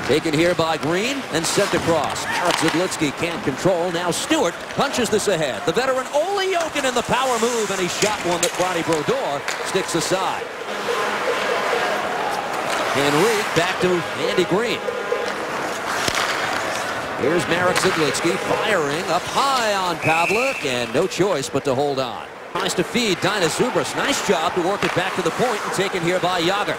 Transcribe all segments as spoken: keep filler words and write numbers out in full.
Taken here by Green and sent across. Marek Zidlitsky can't control. Now Stewart punches this ahead. The veteran Olli Jokinen, the power move, and he shot one that Ronnie Brodeur sticks aside. Henrique back to Andy Green. Here's Marek Zidlitsky firing up high on Pavlik, and no choice but to hold on. Tries to feed Daina Zubras. Nice job to work it back to the point, and taken here by Jagr.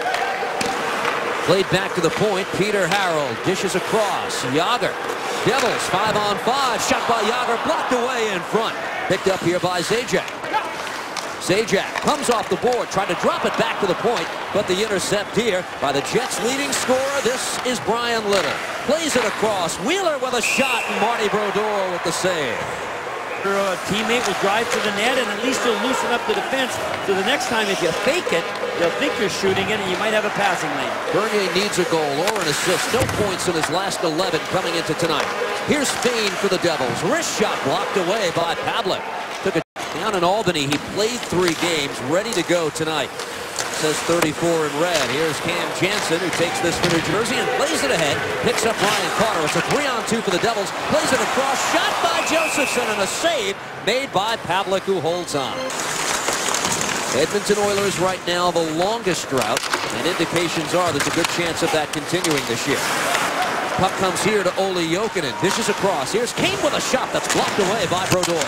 Played back to the point. Peter Harold dishes across. Jagr. Devils five on five. Shot by Jagr. Blocked away in front. Picked up here by Zajac. Zajac comes off the board. Tried to drop it back to the point, but the intercept here by the Jets' leading scorer. This is Brian Little. Plays it across. Wheeler with a shot, and Marty Brodeur with the save. Your uh, teammate will drive to the net, and at least you'll loosen up the defense. So the next time, if you fake it, they'll think you're shooting it, and you might have a passing lane. Bernier needs a goal or an assist. No points in his last eleven coming into tonight. Here's Spain for the Devils. Wrist shot blocked away by Pavlik. Took it down in Albany. He played three games, ready to go tonight. Says thirty-four in red. Here's Cam Jansen, who takes this for New Jersey and plays it ahead. Picks up Ryan Carter. It's a three on two for the Devils. Plays it across. Shot by Josephson, and a save made by Pavlik, who holds on. Edmonton Oilers right now the longest drought, and indications are there's a good chance of that continuing this year. Puck comes here to Olli Jokinen. Dishes across. Here's Kane with a shot that's blocked away by Brodeur.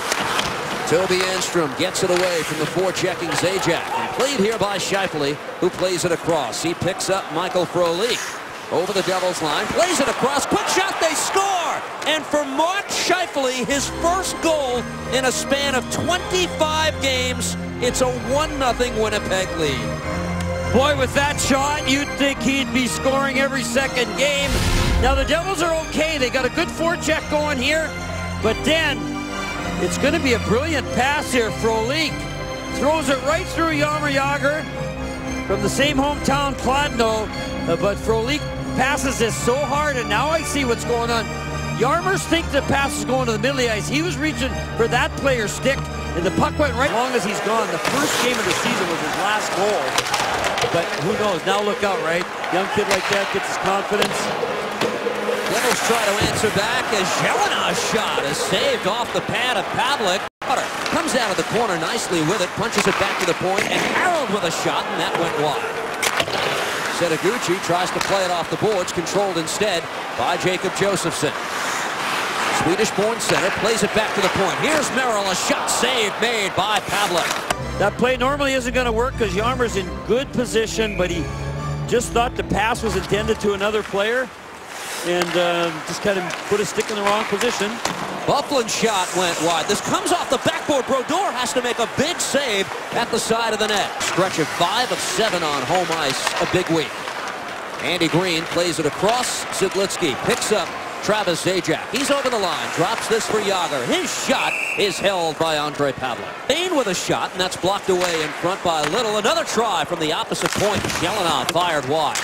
Toby Enstrom gets it away from the forechecking Zajac. And played here by Scheifele, who plays it across. He picks up Michael Frolik. Over the Devils line. Plays it across. Quick shot. They score! And for Mark Scheifele, his first goal in a span of twenty-five games, it's a one nothing Winnipeg lead. Boy, with that shot, you'd think he'd be scoring every second game. Now, the Devils are okay. They got a good forecheck going here. But then, it's going to be a brilliant pass here. Frolik throws it right through Jaromir Jagr from the same hometown, Kladno. Uh, but Frolik passes this so hard, and now I see what's going on. Jaromir thinks the pass is going to the middle of the ice. He was reaching for that player's stick, and the puck went right. As long as he's gone, the first game of the season was his last goal. But who knows? Now look out, right? Young kid like that gets his confidence. Devils try to answer back as Zelena's shot is saved off the pad of Pavlik. Comes out of the corner nicely with it, punches it back to the point, and Harold with a shot, and that went wide. Setaguchi tries to play it off the boards, controlled instead by Jacob Josephson. Swedish-born center plays it back to the point. Here's Merrill, a shot saved made by Pavlik. That play normally isn't going to work because Jarmer's in good position, but he just thought the pass was intended to another player and uh, just kind of put his stick in the wrong position. Byfuglien's shot went wide. This comes off the backboard. Brodeur has to make a big save at the side of the net. Stretch of five of seven on home ice. A big week. Andy Green plays it across. Zidlitsky picks up Travis Zajac. He's over the line. Drops this for Jagr. His shot is held by Ondrej Pavlik. Bain with a shot, and that's blocked away in front by Little. Another try from the opposite point. Jelena fired wide.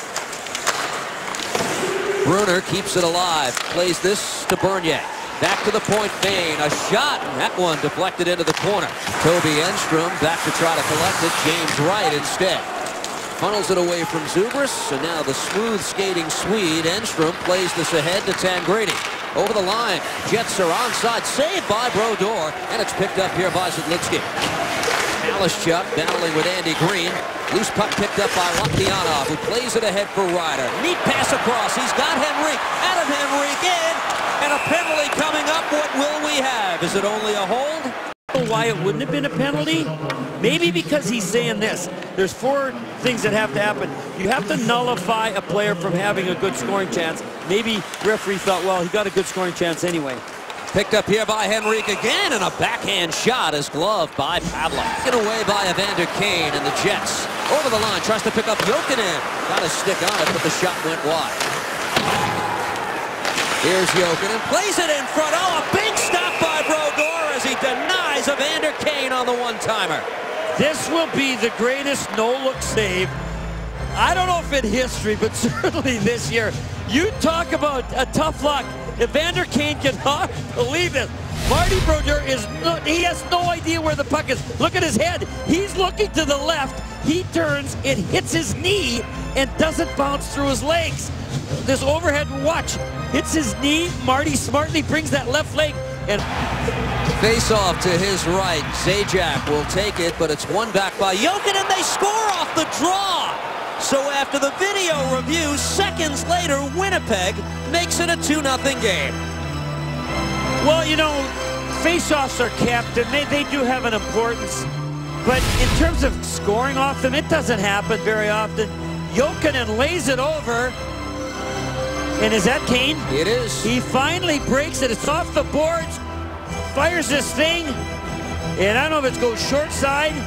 Bruner keeps it alive. Plays this to Bernier. Back to the point, Bain. A shot, and that one deflected into the corner. Toby Enstrom back to try to collect it. James Wright instead. Funnels it away from Zubras, and now the smooth skating Swede. Enstrom plays this ahead to Tangradi. Over the line. Jets are onside. Saved by Brodeur, and it's picked up here by Zidlitsky. Alischuk battling with Andy Green. Loose puck picked up by Loktionov, who plays it ahead for Ryder. Neat pass across. He's got Henrique. Adam Henrique in. And a penalty coming up. What will we have? Is it only a hold? Why it wouldn't have been a penalty? Maybe because he's saying this. There's four things that have to happen. You have to nullify a player from having a good scoring chance. Maybe referee thought, well, he got a good scoring chance anyway. Picked up here by Henrique again, and a backhand shot is gloved by Pavlik. Taken away by Evander Kane and the Jets. Over the line, tries to pick up Jokinen. Got a stick on it, but the shot went wide. Here's Jokinen, plays it in front. Oh, a big stop by Brodeur as he denies Evander Kane on the one-timer. This will be the greatest no-look save, I don't know if in history, but certainly this year. You talk about a tough luck. Evander Kane cannot believe it. Marty Brodeur is no, he has no idea where the puck is. Look at his head. He's looking to the left. He turns, it hits his knee and doesn't bounce through his legs. This overhead watch hits his knee. Marty smartly brings that left leg and face off to his right. Zajac will take it, but it's won back by Jokin, and they score off the draw. So after the video review, seconds later, Winnipeg makes it a two nothing game. Well, you know, face-offs are kept, and they, they do have an importance. But in terms of scoring off them, it doesn't happen very often. Jokinen lays it over. And is that Kane? It is. He finally breaks it. It's off the boards. Fires this thing. And I don't know if it goes short side.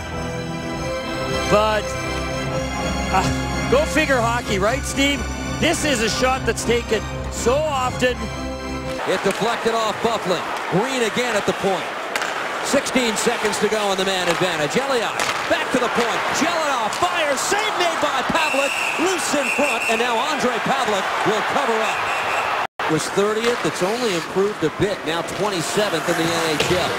But uh, go figure hockey, right, Steve? This is a shot that's taken so often. It deflected off Bufflin. Green again at the point. sixteen seconds to go on the man advantage. Elias back to the point. Jelena fires. Save made by Pavlik. Loose in front. And now Andre Pavlik will cover up. It was thirtieth. It's only improved a bit. Now twenty-seventh in the N H L.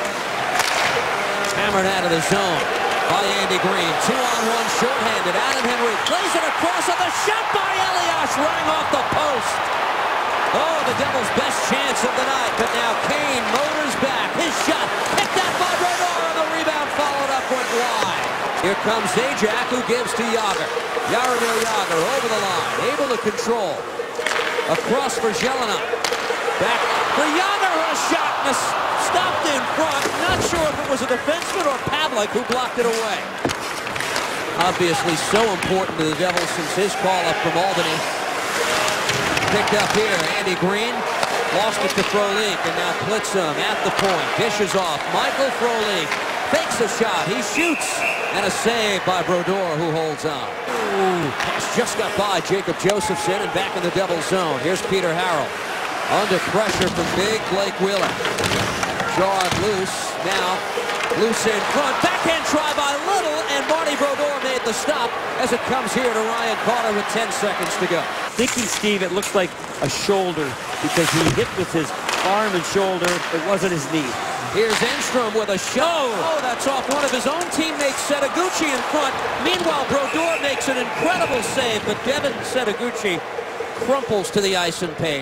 Hammered out of the zone by Andy Green. Two on one shorthanded. Adam Henry plays it across on the shot by Elias. Rang off the post. Oh, the Devils' best chance of the night, but now Kane motors back. His shot picked up by Brodeur, and the rebound followed up went wide. Here comes Zajac, who gives to Jagr. Jaromir Jagr over the line, able to control. Across for Jelena. Back for Jagr, a shot, and a stopped in front. Not sure if it was a defenseman or Pavlik who blocked it away. Obviously so important to the Devils since his call-up from Albany. Picked up here, Andy Green, lost it to Frolik, and now Klitzum at the point, dishes off, Michael Frolik, fakes a shot, he shoots, and a save by Brodeur, who holds on. Ooh, pass just got by Jacob Josephson, and back in the Devils zone. Here's Peter Harrell, under pressure from big Blake Wheeler. Jawed loose, now loose in front, backhand try by Little, and Marty Brodeur made the stop as it comes here to Ryan Carter with ten seconds to go. Thinking, Steve, it looks like a shoulder because he hit with his arm and shoulder. It wasn't his knee. Here's Enstrom with a shot. Oh, that's off one of his own teammates, Setoguchi, in front. Meanwhile, Brodeur makes an incredible save, but Devin Setoguchi crumples to the ice in pain.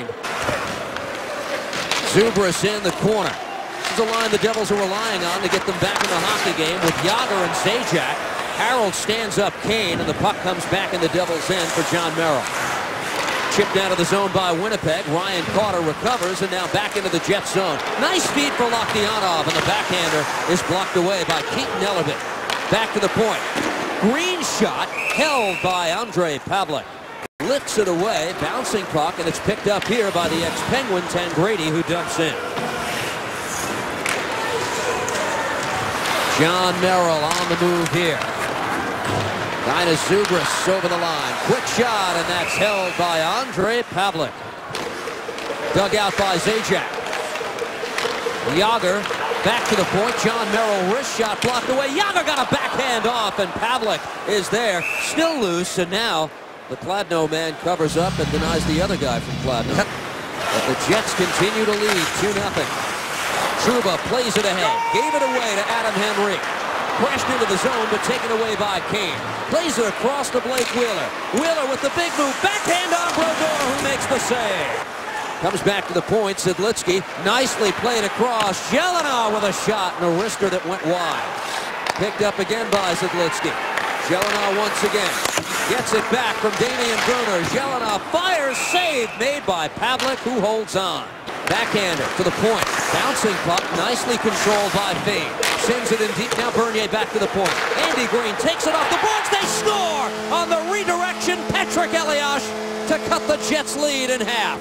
Zubris in the corner. This is a line the Devils are relying on to get them back in the hockey game with Jagr and Zajac. Harold stands up Kane, and the puck comes back in the Devils' end for John Merrill. Chipped out of the zone by Winnipeg. Ryan Carter recovers, and now back into the Jets zone. Nice feed for Loktionov, and the backhander is blocked away by Keaton Ellerby. Back to the point. Green shot held by Andre Pavlik. Lifts it away, bouncing puck, and it's picked up here by the ex-Penguin Tangradi, who dumps in. John Merrill on the move here. Dinah Zubris over the line. Quick shot, and that's held by Andre Pavlik. Dug out by Zajac. Jagr back to the point. John Merrill wrist shot blocked away. Jagr got a backhand off, and Pavlik is there. Still loose, and now the Kladno man covers up and denies the other guy from Kladno. But the Jets continue to lead two nothing. Trouba plays it ahead. Gave it away to Adam Henry. Crashed into the zone, but taken away by Kane. Plays it across to Blake Wheeler. Wheeler with the big move. Backhand on Brodeur, who makes the save. Comes back to the point. Sedlitsky nicely played across. Jelena with a shot and a wrister that went wide. Picked up again by Sedlitsky. Jelena once again. Gets it back from Damian Brunner. Jelena fires. Save made by Pavlik, who holds on. Backhander to the point. Bouncing puck, nicely controlled by Fane. Sends it in deep. Now Bernier back to the point. Andy Green takes it off the boards. They score on the redirection. Patrick Elias to cut the Jets' lead in half.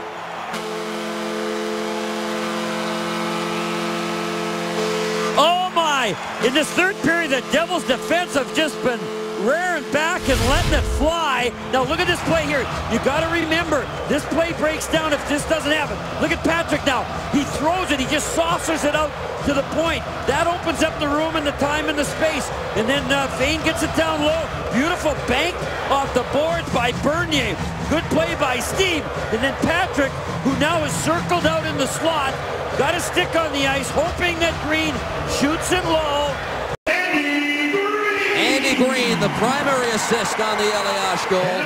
Oh my! In this third period, the Devils' defense have just been rearing back and letting it fly. Now look at this play here. You got to remember, this play breaks down if this doesn't happen. Look at Patrick now. He throws it. He just saucers it out to the point. That opens up the room and the time and the space. And then uh, Fane gets it down low. Beautiful bank off the boards by Bernier. Good play by Steve. And then Patrick, who now is circled out in the slot, Got to stick on the ice, hoping that Green shoots it low. Andy Green, the primary assist on the L A Ash goal.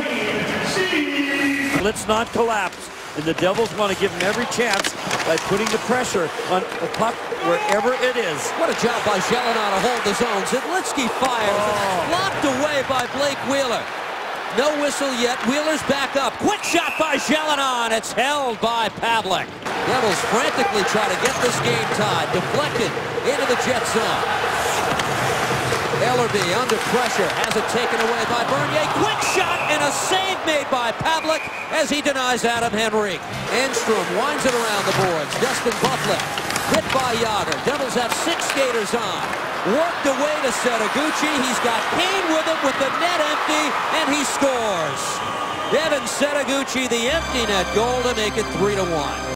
Let's not collapse. And the Devils want to give him every chance by putting the pressure on the puck wherever it is. What a job by Gelinas to hold the zone. Zidlicky fires. Oh. Blocked away by Blake Wheeler. No whistle yet. Wheeler's back up. Quick shot by Gelinas. It's held by Pavlik. Devils frantically try to get this game tied. Deflected into the Jet zone. Ellerby under pressure, has it taken away by Bernier. Quick shot and a save made by Pavlik as he denies Adam Henrique. Enstrom winds it around the boards. Dustin Bufflett hit by Yager. Devils have six skaters on. Worked away to Setoguchi. He's got Kane with him with the net empty, and he scores. Devin Setoguchi, the empty net goal to make it three to one.